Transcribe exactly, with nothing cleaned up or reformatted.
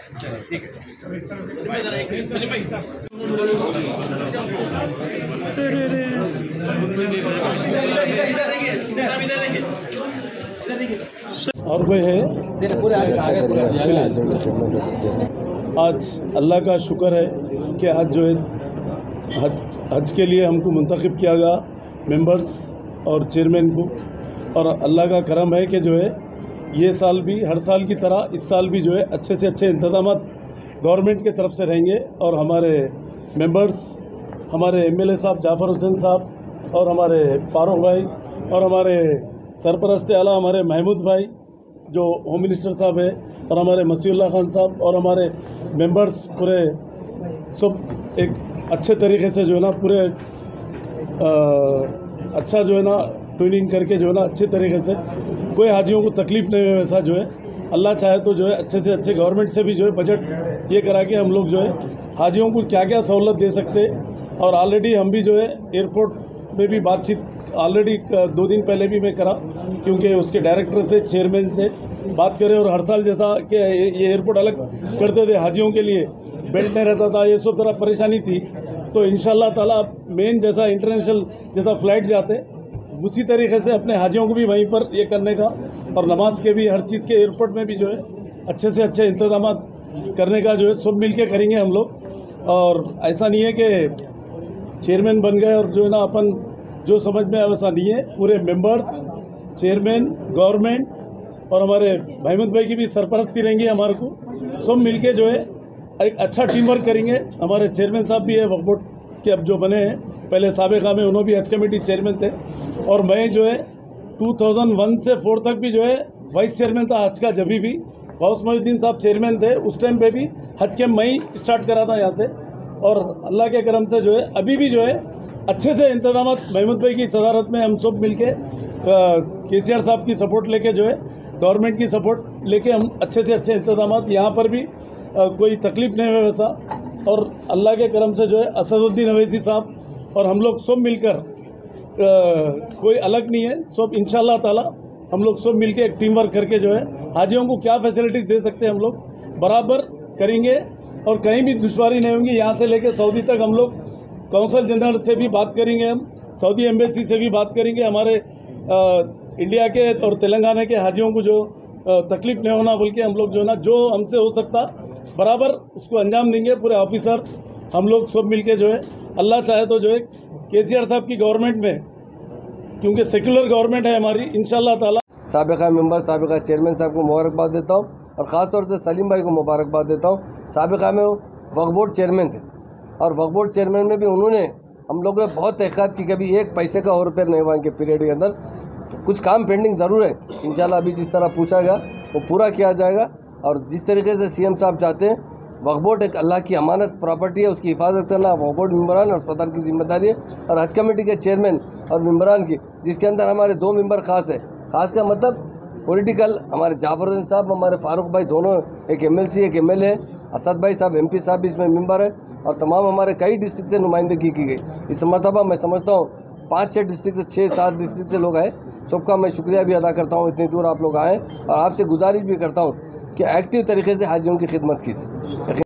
ठीक है। और कोई है? आज अल्लाह का शुक्र है कि आज जो है हज हज के लिए हमको मुंतखब किया गया मेंबर्स और चेयरमैन को, और अल्लाह का करम है कि जो है ये साल भी हर साल की तरह इस साल भी जो है अच्छे से अच्छे इंतजाम गवर्नमेंट के तरफ से रहेंगे। और हमारे मेंबर्स, हमारे एमएलए साहब जाफ़र हुसैन साहब और हमारे फारूक भाई और हमारे सरपरस्त आला हमारे महमूद भाई जो होम मिनिस्टर साहब है, और हमारे मसीउल्लाह खान साहब और हमारे मेंबर्स पूरे सब एक अच्छे तरीके से जो है ना पूरे आ, अच्छा जो है ना ट्यूनिंग करके जो है ना अच्छे तरीके से कोई हाजियों को तकलीफ़ नहीं है, वैसा जो है अल्लाह चाहे तो जो है अच्छे से अच्छे गवर्नमेंट से भी जो है बजट ये करा के हम लोग जो है हाजियों को क्या क्या सहूलत दे सकते। और ऑलरेडी हम भी जो है एयरपोर्ट में भी बातचीत ऑलरेडी दो दिन पहले भी मैं करा, क्योंकि उसके डायरेक्टर से चेयरमैन से बात करें, और हर साल जैसा कि ये एयरपोर्ट अलग करते थे हाजियों के लिए, बेल्ट नहीं रहता था, ये सब तरह परेशानी थी। तो इंशाल्लाह ताला मेन जैसा इंटरनेशनल जैसा फ़्लाइट जाते उसी तरीके से अपने हाजियों को भी वहीं पर ये करने का, और नमाज के भी हर चीज़ के एयरपोर्ट में भी जो है अच्छे से अच्छे इंतजाम करने का जो है सब मिल के करेंगे हम लोग। और ऐसा नहीं है कि चेयरमैन बन गए और जो है ना अपन जो समझ में वैसा नहीं है। पूरे मेंबर्स, चेयरमैन, गवर्नमेंट और हमारे महमूद भाई की भी सरपरस्ती रहेंगी हमारे को, सब मिल के जो है एक अच्छा टीम वर्क करेंगे। हमारे चेयरमैन साहब भी है वक्फ बोर्ड के अब जो बने हैं, पहले साबिका में उन्होंने भी हज कमेटी चेयरमैन थे, और मैं जो है दो हज़ार एक से चार तक भी जो है वाइस चेयरमैन था हज का। जब भी गौस मोहिउद्दीन साहब चेयरमैन थे उस टाइम पे भी हज के मैं ही स्टार्ट करा था यहाँ से, और अल्लाह के करम से जो है अभी भी जो है अच्छे से इंतजाम महमूद भाई की सदारत में हम सब मिल के के सी आर साहब की सपोर्ट लेके जो है गवर्नमेंट की सपोर्ट लेके हम अच्छे से अच्छे इंतजाम यहाँ पर भी आ, कोई तकलीफ़ नहीं है वैसा। और अल्लाह के करम से जो है असदुद्दीन अवैसी साहब और हम लोग सब मिलकर आ, कोई अलग नहीं है, सब इंशाल्लाह ताला हम लोग सब मिलके एक टीम वर्क करके जो है हाजियों को क्या फैसिलिटीज़ दे सकते हैं हम लोग बराबर करेंगे, और कहीं भी दुश्वारी नहीं होंगी। यहाँ से लेकर सऊदी तक हम लोग कौंसल जनरल से भी बात करेंगे, हम सऊदी एम्बेसी से भी बात करेंगे, हमारे आ, इंडिया के और तेलंगाना के हाजियों को जो तकलीफ़ नहीं होना, बल्कि हम लोग जो है ना जो हमसे हो सकता बराबर उसको अंजाम देंगे। पूरे ऑफिसर्स हम लोग सब मिलके जो है अल्लाह चाहे तो जो है के सी आर साहब की गवर्नमेंट में, क्योंकि सेक्युलर गवर्नमेंट है हमारी, इंशाल्लाह ताला साबिका मेंबर साबिका चेयरमैन साहब को मुबारकबाद देता हूँ, और ख़ास तौर से सलीम भाई को मुबारकबाद देता हूँ। साबिका में वक्फ बोर्ड चेयरमैन थे, और वक्फ बोर्ड चेयरमैन में भी उन्होंने हम लोगों ने बहुत तहक़ीक़ात की, कभी एक पैसे का और रुपये नहीं हुआ इनके पीरियड के अंदर। तो कुछ काम पेंडिंग ज़रूर है, इंशाल्लाह अभी जिस तरह पूछा गया वो पूरा किया जाएगा। और जिस तरीके से सीएम साहब चाहते हैं, वक्फ बोर्ड एक अल्लाह की अमानत प्रॉपर्टी है, उसकी हिफाजत करना वक्फ बोर्ड मेंबरान और सदर की जिम्मेदारी है, और हज कमेटी के चेयरमैन और मेंबरान की, जिसके अंदर हमारे दो मेंबर ख़ास है। ख़ास का मतलब पॉलिटिकल, हमारे जाफ़र हुसैन साहब, हमारे फारूक भाई दोनों, एक एमएलसी एक एमएलए, असद भाई साहब एमपी साहब भी इसमें मेंबर है, और तमाम हमारे कई डिस्ट्रिक्ट से नुमाइंदगी की गई। इस मरतबा मैं समझता हूँ पाँच छः डिस्ट्रिक्ट से छः सात डिस्ट्रिक्ट से लोग आए, सबका मैं शुक्रिया भी अदा करता हूँ इतनी दूर आप लोग आए, और आपसे गुजारिश भी करता हूँ कि एक्टिव तरीके से हाजियों की खिदमत कीजिए।